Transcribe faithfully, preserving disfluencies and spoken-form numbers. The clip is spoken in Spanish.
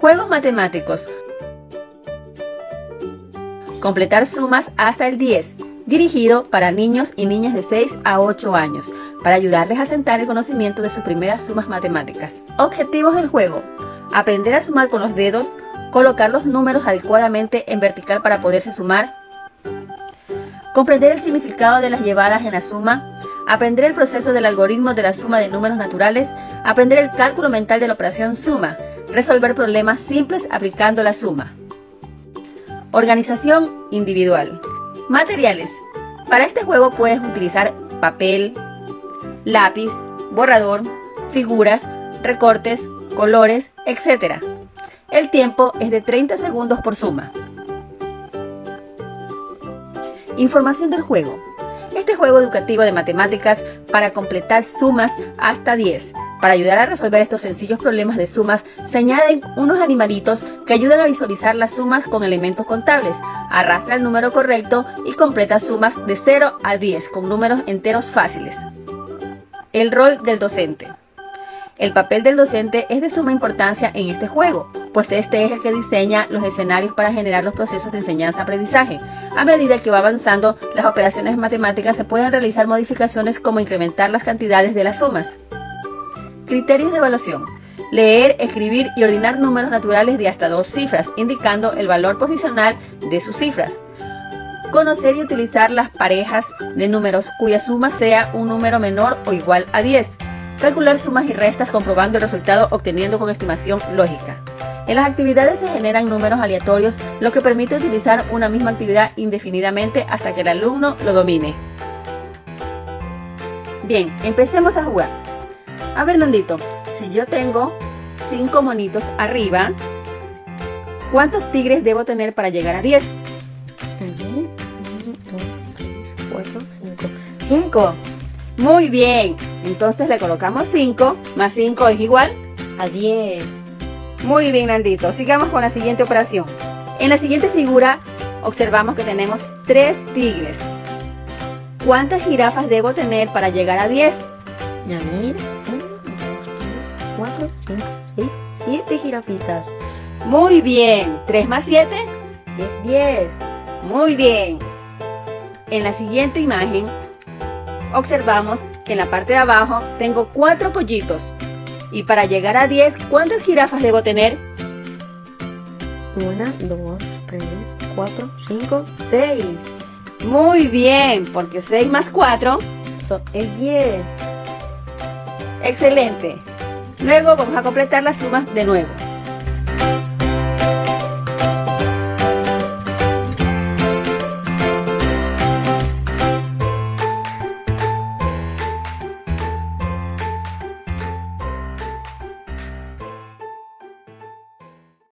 Juegos matemáticos. Completar sumas hasta el diez, dirigido para niños y niñas de seis a ocho años, para ayudarles a sentar el conocimiento de sus primeras sumas matemáticas. Objetivos del juego: aprender a sumar con los dedos, colocar los números adecuadamente en vertical para poderse sumar, comprender el significado de las llevadas en la suma, aprender el proceso del algoritmo de la suma de números naturales, aprender el cálculo mental de la operación suma, resolver problemas simples aplicando la suma. Organización individual. Materiales. Para este juego puedes utilizar papel, lápiz, borrador, figuras, recortes, colores, etcétera. El tiempo es de treinta segundos por suma. Información del juego. Este juego educativo de matemáticas para completar sumas hasta diez. Para ayudar a resolver estos sencillos problemas de sumas, se añaden unos animalitos que ayudan a visualizar las sumas con elementos contables. Arrastra el número correcto y completa sumas de cero a diez con números enteros fáciles. El rol del docente. El papel del docente es de suma importancia en este juego, pues este es el que diseña los escenarios para generar los procesos de enseñanza-aprendizaje. A medida que va avanzando las operaciones matemáticas, se pueden realizar modificaciones como incrementar las cantidades de las sumas. Criterios de evaluación. Leer, escribir y ordenar números naturales de hasta dos cifras, indicando el valor posicional de sus cifras. Conocer y utilizar las parejas de números cuya suma sea un número menor o igual a diez. Calcular sumas y restas comprobando el resultado obteniendo con estimación lógica. En las actividades se generan números aleatorios, lo que permite utilizar una misma actividad indefinidamente hasta que el alumno lo domine. Bien, empecemos a jugar. A ver, Nandito, si yo tengo cinco monitos arriba, ¿cuántos tigres debo tener para llegar a diez? uno, dos, tres, cuatro, cinco. cinco. Muy bien. Entonces le colocamos cinco, más cinco es igual a diez. Muy bien, Nandito. Sigamos con la siguiente operación. En la siguiente figura observamos que tenemos tres tigres. ¿Cuántas jirafas debo tener para llegar a diez? Yanir, uno, dos, tres, cuatro, cinco, seis, siete jirafitas. Muy bien. ¿tres más siete? Es diez. Muy bien. En la siguiente imagen observamos que en la parte de abajo tengo cuatro pollitos. Y para llegar a diez, ¿cuántas jirafas debo tener? uno, dos, tres, cuatro, cinco, seis. Muy bien, porque seis más cuatro So, es diez. Excelente. Luego vamos a completar las sumas de nuevo.